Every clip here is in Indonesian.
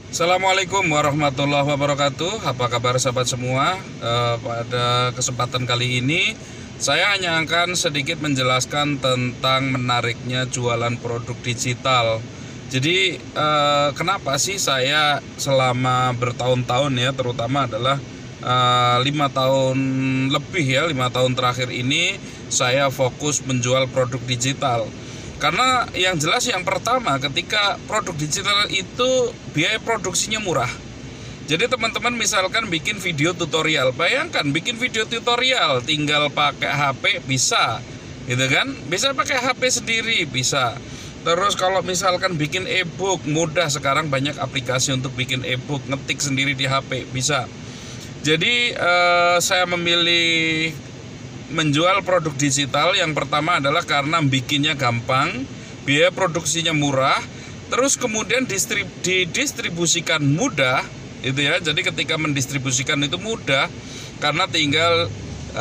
Assalamualaikum warahmatullahi wabarakatuh. Apa kabar sahabat semua? Pada kesempatan kali ini saya hanya akan sedikit menjelaskan tentang menariknya jualan produk digital. Jadi kenapa sih saya selama bertahun-tahun ya, terutama adalah 5 tahun lebih ya, 5 tahun terakhir ini saya fokus menjual produk digital. Karena yang jelas yang pertama, ketika produk digital itu biaya produksinya murah. Jadi teman-teman misalkan bikin video tutorial, bayangkan bikin video tutorial tinggal pakai HP bisa, gitu kan? Bisa pakai HP sendiri bisa. Terus kalau misalkan bikin e-book, mudah sekarang banyak aplikasi untuk bikin e-book, ngetik sendiri di HP bisa. Jadi saya memilih menjual produk digital yang pertama adalah karena bikinnya gampang, biaya produksinya murah, terus kemudian didistribusikan mudah, itu ya. Jadi ketika mendistribusikan itu mudah karena tinggal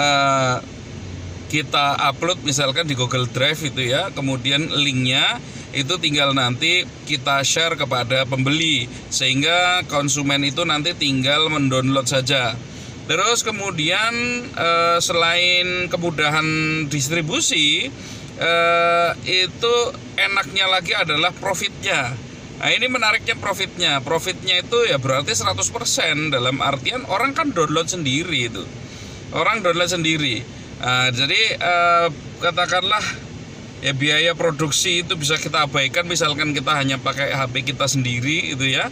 kita upload misalkan di Google Drive itu ya, kemudian linknya itu tinggal nanti kita share kepada pembeli sehingga konsumen itu nanti tinggal mendownload saja. Terus kemudian selain kemudahan distribusi, itu enaknya lagi adalah profitnya. Nah ini menariknya profitnya. Profitnya itu ya berarti 100%, dalam artian orang kan download sendiri itu. Orang download sendiri. Jadi katakanlah ya biaya produksi itu bisa kita abaikan, misalkan kita hanya pakai HP kita sendiri itu ya.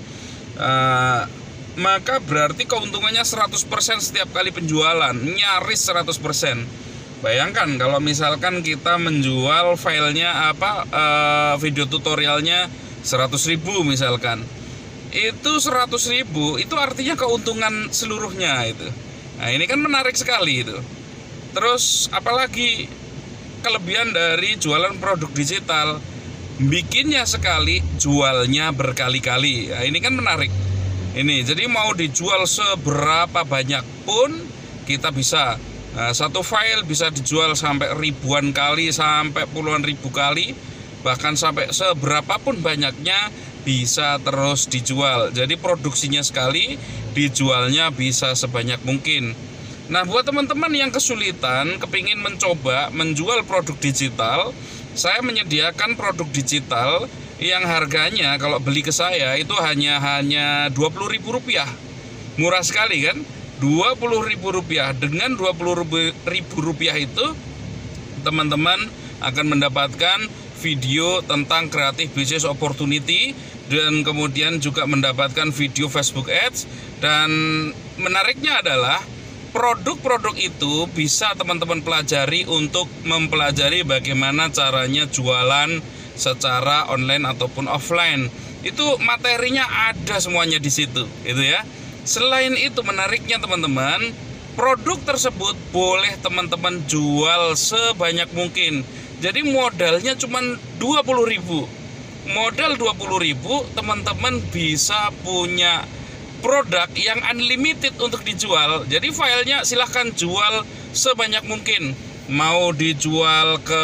Maka berarti keuntungannya 100% setiap kali penjualan, nyaris 100%. Bayangkan kalau misalkan kita menjual filenya video tutorialnya 100.000 misalkan. Itu 100.000 itu artinya keuntungan seluruhnya itu. Nah, ini kan menarik sekali itu. Terus apalagi kelebihan dari jualan produk digital? Bikinnya sekali, jualnya berkali-kali. Nah, ini kan menarik. Ini jadi mau dijual seberapa banyak pun kita bisa. Nah, satu file bisa dijual sampai ribuan kali, sampai puluhan ribu kali, bahkan sampai seberapapun banyaknya bisa terus dijual. Jadi produksinya sekali, dijualnya bisa sebanyak mungkin. Nah, buat teman-teman yang kesulitan kepingin mencoba menjual produk digital, saya menyediakan produk digital yang harganya kalau beli ke saya itu hanya Rp20.000. Murah sekali kan? Rp20.000. Dengan Rp20.000 itu teman-teman akan mendapatkan video tentang creative business opportunity dan kemudian juga mendapatkan video Facebook Ads. Dan menariknya adalah produk-produk itu bisa teman-teman pelajari untuk mempelajari bagaimana caranya jualan secara online ataupun offline. Itu materinya ada semuanya di situ, gitu ya. Selain itu menariknya teman-teman, produk tersebut boleh teman-teman jual sebanyak mungkin. Jadi modalnya cuma Rp20.000. Modal Rp20.000 teman-teman bisa punya produk yang unlimited untuk dijual. Jadi filenya silahkan jual sebanyak mungkin. Mau dijual ke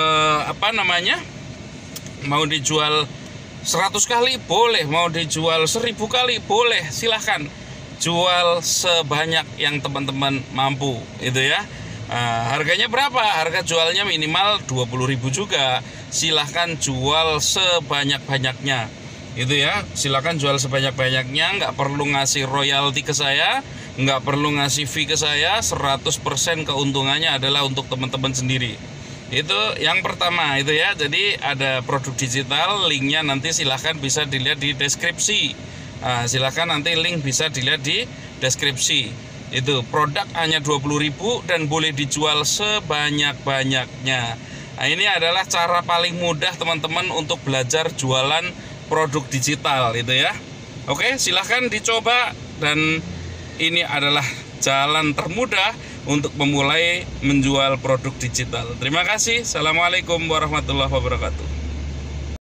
mau dijual 100 kali boleh, mau dijual 1000 kali boleh, silahkan jual sebanyak yang teman-teman mampu, itu ya. Harganya berapa? Harga jualnya minimal Rp20.000 juga. Silahkan jual sebanyak-banyaknya, itu ya. Silahkan jual sebanyak-banyaknya, nggak perlu ngasih royalti ke saya, nggak perlu ngasih fee ke saya. 100% keuntungannya adalah untuk teman-teman sendiri. Itu yang pertama itu ya. Jadi ada produk digital, linknya nanti silahkan bisa dilihat di deskripsi. Silahkan nanti link bisa dilihat di deskripsi. Itu produk hanya Rp20.000 dan boleh dijual sebanyak-banyaknya. Nah, ini adalah cara paling mudah teman-teman untuk belajar jualan produk digital itu ya. Oke, silahkan dicoba dan ini adalah jalan termudah untuk memulai menjual produk digital. Terima kasih. Assalamualaikum warahmatullahi wabarakatuh.